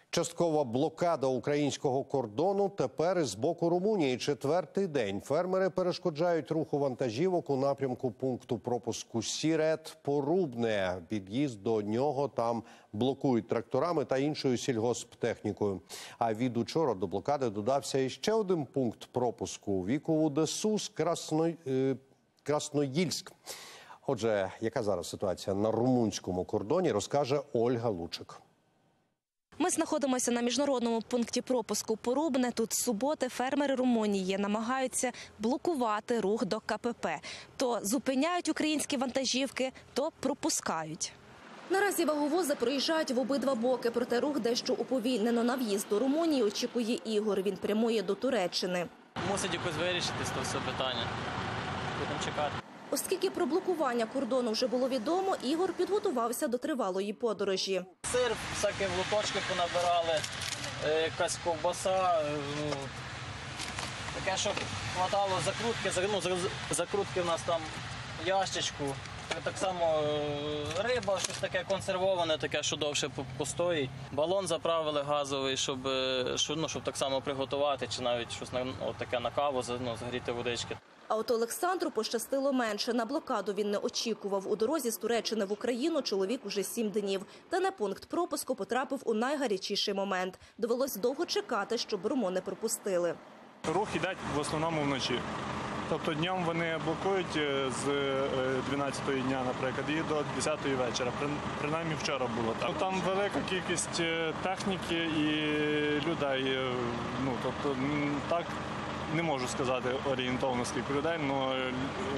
Часткова блокада українського кордону тепер із боку Румунії. Четвертий день фермери перешкоджають руху вантажівок у напрямку пункту пропуску Сірет-Порубне. Під'їзд до нього там блокують тракторами та іншою сільгосптехнікою. А від учора до блокади додався іще один пункт пропуску – Вікову Десус, Красноїльськ. Отже, яка зараз ситуація на румунському кордоні, розкаже Ольга Лучик. Ми знаходимося на міжнародному пункті пропуску Порубне. Тут з суботи фермери Румунії намагаються блокувати рух до КПП. То зупиняють українські вантажівки, то пропускають. Наразі ваговози проїжджають в обидва боки, проте рух дещо уповільнено. На в'їзд до Румунії очікує Ігор. Він прямує до Туреччини. Мусить якось вирішитись це все питання. Будемо чекати. Оскільки про блокування кордону вже було відомо, Ігор підготувався до тривалої подорожі. Сир, всякі в лоточки понабирали, якась ковбаса, таке, щоб хватало закрутки. Закрутки в нас там в ящичку. Так само риба, щось таке консервоване, таке, що довше постоїть. Балон заправили газовий, щоб так само приготувати, чи навіть щось таке на каву, згріти водички. А от Олександру пощастило менше. На блокаду він не очікував. У дорозі з Туреччини в Україну чоловік уже 7 днів. Та на пункт пропуску потрапив у найгарячіший момент. Довелось довго чекати, щоб румуни пропустили. Рух іде в основному вночі. Тобто днем вони блокують з 12-ї дня, наприклад, і до 10-ї вечора. Принаймні вчора було так. Там велика кількість техніки і людей. Тобто так не можу сказати орієнтовно скільки людей, але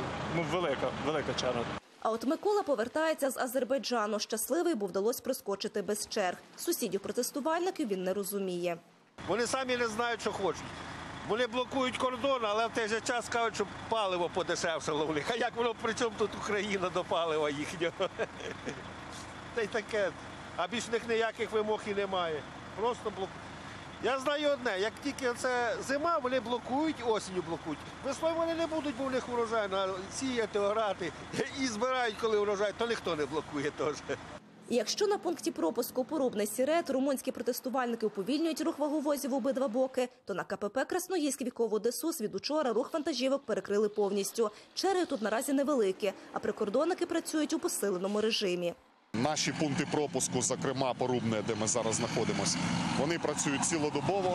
велика черга. А от Микола повертається з Азербайджану. Щасливий, бо вдалося проскочити без черг. Сусідів-протестувальників він не розуміє. Вони самі не знають, що хочуть. Вони блокують кордон, але в той же час кажуть, що паливо подешевшало в них. А як воно, при чому тут Україна до палива їхнього? Та й таке. А більш в них ніяких вимог і немає. Просто блокують. Я знаю одне, як тільки це зима, вони блокують, осінню блокують. Весною вони не будуть, бо в них урожай, сіяти, орати. І збирають, коли урожай, то ніхто не блокує теж. Якщо на пункті пропуску Порубне-Сірет румунські протестувальники уповільнюють рух ваговозів в обидва боки, то на КПП Красноїльськ Вікову Десус від учора рух вантажівок перекрили повністю. Черги тут наразі невеликі, а прикордонники працюють у посиленому режимі. Наші пункти пропуску, зокрема Порубне, де ми зараз знаходимося, вони працюють цілодобово.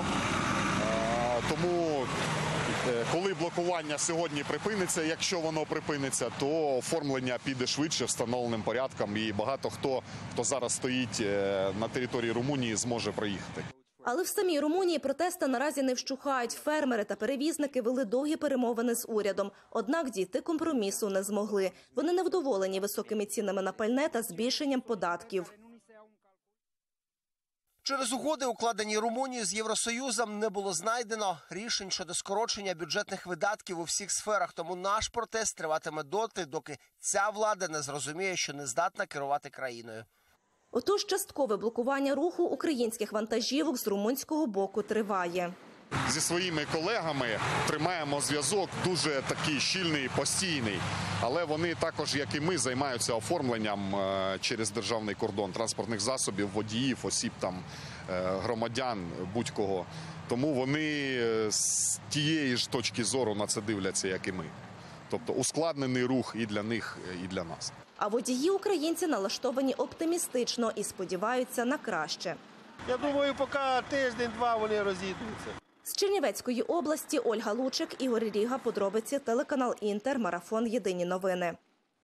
Тому, коли блокування сьогодні припиниться, якщо воно припиниться, то оформлення піде швидше, встановленим порядком. І багато хто зараз стоїть на території Румунії, зможе проїхати. Але в самій Румунії протести наразі не вщухають. Фермери та перевізники вели довгі перемовини з урядом. Однак дійти компромісу не змогли. Вони невдоволені високими цінами на пальне та збільшенням податків. Через угоди, укладені Румунією з Євросоюзом, не було знайдено рішень щодо скорочення бюджетних видатків у всіх сферах. Тому наш протест триватиме доти, доки ця влада не зрозуміє, що не здатна керувати країною. Отож, часткове блокування руху українських вантажівок з румунського боку триває. Зі своїми колегами тримаємо зв'язок дуже такий щільний, постійний. Але вони також, як і ми, займаються оформленням через державний кордон транспортних засобів, водіїв, осіб, громадян, будь-кого. Тому вони з тієї ж точки зору на це дивляться, як і ми. Тобто ускладнений рух і для них, і для нас. А водії-українці налаштовані оптимістично і сподіваються на краще. Я думаю, поки тиждень-два вони розійдуться. З Чернівецької області Ольга Лучик, Ігор Ріга. Подробиці, телеканал Інтер, марафон «Єдині новини».